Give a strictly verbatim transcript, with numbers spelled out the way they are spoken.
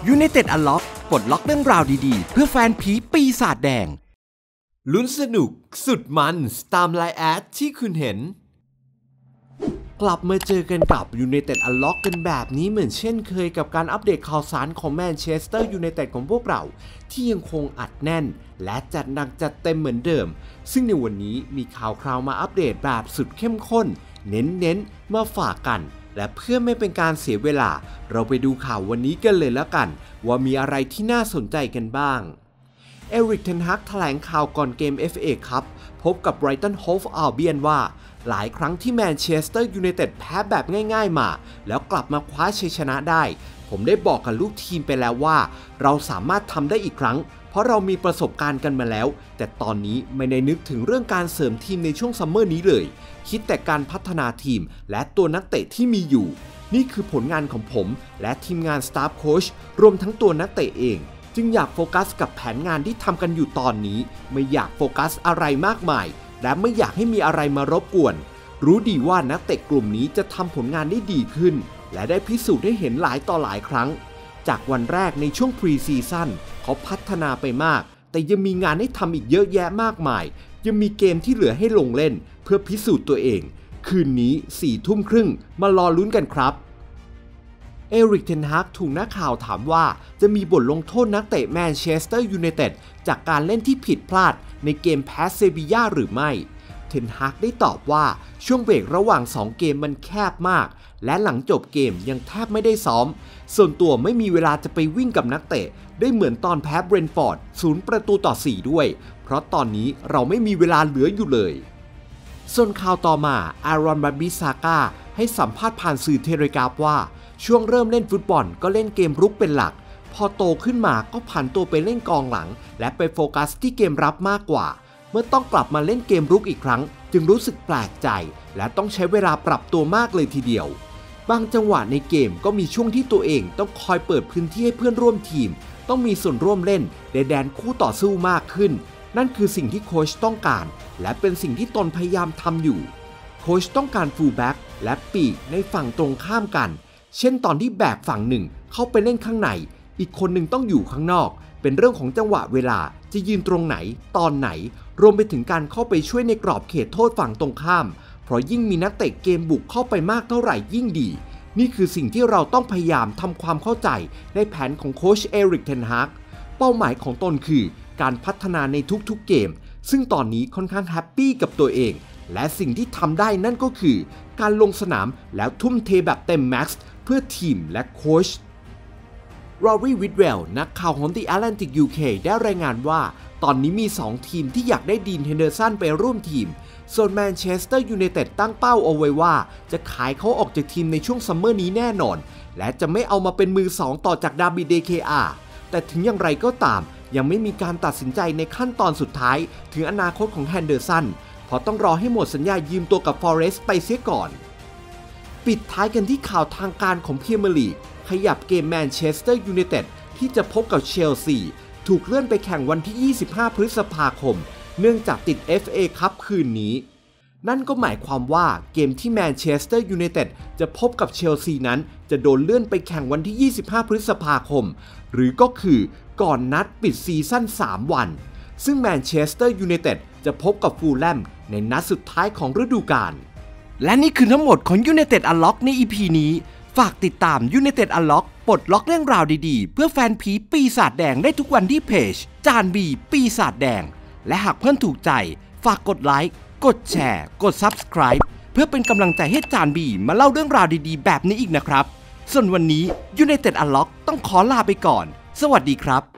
United Unlock ปลดล็อกเรื่องราวดีๆเพื่อแฟนผีปีศาจแดงลุ้นสนุกสุดมันตามไลน์แอดที่คุณเห็นกลับมาเจอกันกับ United Unlock กันแบบนี้เหมือนเช่นเคยกับการอัปเดตข่าวสารของแมนเชสเตอร์ยูไนเต็ดของพวกเราที่ยังคงอัดแน่นและจัดหนักจัดเต็มเหมือนเดิมซึ่งในวันนี้มีข่าวคราวมาอัปเดตแบบสุดเข้มข้นเน้นๆมาฝากกันและเพื่อไม่เป็นการเสียเวลาเราไปดูข่าววันนี้กันเลยแล้วกันว่ามีอะไรที่น่าสนใจกันบ้างเอริก เทนฮากแถลงข่าวก่อนเกม เอฟ เอ คัพพบกับ Brighton Hove Albion ว่าหลายครั้งที่แมนเชสเตอร์ยูไนเต็ดแพ้แบบง่ายๆมาแล้วกลับมาคว้าชัยชนะได้ผมได้บอกกับลูกทีมไปแล้วว่าเราสามารถทำได้อีกครั้งเพราะเรามีประสบการณ์กันมาแล้วแต่ตอนนี้ไม่ได้นึกถึงเรื่องการเสริมทีมในช่วงซัมเมอร์นี้เลยคิดแต่การพัฒนาทีมและตัวนักเตะที่มีอยู่นี่คือผลงานของผมและทีมงานสตาฟโค้ชรวมทั้งตัวนักเตะเองจึงอยากโฟกัสกับแผนงานที่ทำกันอยู่ตอนนี้ไม่อยากโฟกัสอะไรมากมายและไม่อยากให้มีอะไรมารบกวนรู้ดีว่านักเตะกลุ่มนี้จะทำผลงานได้ดีขึ้นและได้พิสูจน์ให้เห็นหลายต่อหลายครั้งจากวันแรกในช่วงพรีซีซั่นเขาพัฒนาไปมากแต่ยังมีงานให้ทำอีกเยอะแยะมากมายยังมีเกมที่เหลือให้ลงเล่นเพื่อพิสูจน์ตัวเองคืนนี้สี่ทุ่มครึ่งมารอลุ้นกันครับเอริก เทนฮากถูกนักข่าวถามว่าจะมีบทลงโทษนักเตะแมนเชสเตอร์ยูไนเต็ดจากการเล่นที่ผิดพลาดในเกมแพ้เซบีย่าหรือไม่เทนฮากได้ตอบว่าช่วงเบรกระหว่างสองเกมมันแคบมากและหลังจบเกมยังแทบไม่ได้ซ้อมส่วนตัวไม่มีเวลาจะไปวิ่งกับนักเตะได้เหมือนตอนแพ้เบรนท์ฟอร์ดศูนย์ประตูต่อสี่ด้วยเพราะตอนนี้เราไม่มีเวลาเหลืออยู่เลยส่วนข่าวต่อมาอารอน บัตบิซาก้าให้สัมภาษณ์ผ่านสื่อเทเลกราฟว่าช่วงเริ่มเล่นฟุตบอลก็เล่นเกมรุกเป็นหลักพอโตขึ้นมาก็ผันตัวไปเล่นกองหลังและไปโฟกัสที่เกมรับมากกว่าเมื่อต้องกลับมาเล่นเกมรุกอีกครั้งจึงรู้สึกแปลกใจและต้องใช้เวลาปรับตัวมากเลยทีเดียวบางจังหวะในเกมก็มีช่วงที่ตัวเองต้องคอยเปิดพื้นที่ให้เพื่อนร่วมทีมต้องมีส่วนร่วมเล่นในแดนคู่ต่อสู้มากขึ้นนั่นคือสิ่งที่โค้ชต้องการและเป็นสิ่งที่ตนพยายามทำอยู่โค้ชต้องการฟูลแบ็กและปีกในฝั่งตรงข้ามกันเช่นตอนที่แบกฝั่งหนึ่งเข้าไปเล่นข้างในอีกคนหนึ่งต้องอยู่ข้างนอกเป็นเรื่องของจังหวะเวลาจะยืนตรงไหนตอนไหนรวมไปถึงการเข้าไปช่วยในกรอบเขตโทษฝั่งตรงข้ามเพราะยิ่งมีนักเตะเกมบุกเข้าไปมากเท่าไหร่ยิ่งดีนี่คือสิ่งที่เราต้องพยายามทำความเข้าใจในแผนของโค้ชเอริก เทนฮากเป้าหมายของตนคือการพัฒนาในทุกๆเกมซึ่งตอนนี้ค่อนข้างแฮปปี้กับตัวเองและสิ่งที่ทำได้นั่นก็คือการลงสนามแล้วทุ่มเทแบบเต็มแม็กซ์เพื่อทีมและโค้ชรอรี วิทเวลนักข่าวของ The Atlantic ยู เค ได้รายงานว่าตอนนี้มีสองทีมที่อยากได้ดีน เฮนเดอร์สันไปร่วมทีมส่วนแมนเชสเตอร์ยูไนเต็ดตั้งเป้าเอาไว้ว่าจะขายเขาออกจากทีมในช่วงซัมเมอร์นี้แน่นอนและจะไม่เอามาเป็นมือสองต่อจากดาบิด เด เค อาร์ แต่ถึงอย่างไรก็ตามยังไม่มีการตัดสินใจในขั้นตอนสุดท้ายถึงอนาคตของแฮนเดอร์สันเพราะต้องรอให้หมดสัญญายืมตัวกับฟอเรสต์ไปเสียก่อนปิดท้ายกันที่ข่าวทางการของพรีเมียร์ลีกขยับเกมแมนเชสเตอร์ยูไนเต็ดที่จะพบกับเชลซีถูกเลื่อนไปแข่งวันที่ยี่สิบห้าพฤษภาคมเนื่องจากติด เอฟ เอ คัพคืนนี้นั่นก็หมายความว่าเกมที่แมนเชสเตอร์ยูไนเต็ดจะพบกับเชลซีนั้นจะโดนเลื่อนไปแข่งวันที่ยี่สิบห้าพฤษภาคมหรือก็คือก่อนนัดปิดซีซั่นสามวันซึ่งแมนเชสเตอร์ยูไนเต็ดจะพบกับฟูลแลมในนัดสุดท้ายของฤดูกาลและนี่คือทั้งหมดของ United Unlock ใน อี พี นี้ฝากติดตาม United Unlock ปลดล็อกเรื่องราวดีๆเพื่อแฟนผีปีศาจแดงได้ทุกวันที่เพจจานบีปีศาจแดงและหากเพื่อนถูกใจฝากกดไลค์กดแชร์กด ซับสไครบ์ เพื่อเป็นกำลังใจให้จานบีมาเล่าเรื่องราวดีๆแบบนี้อีกนะครับส่วนวันนี้ United Unlock ต้องขอลาไปก่อนสวัสดีครับ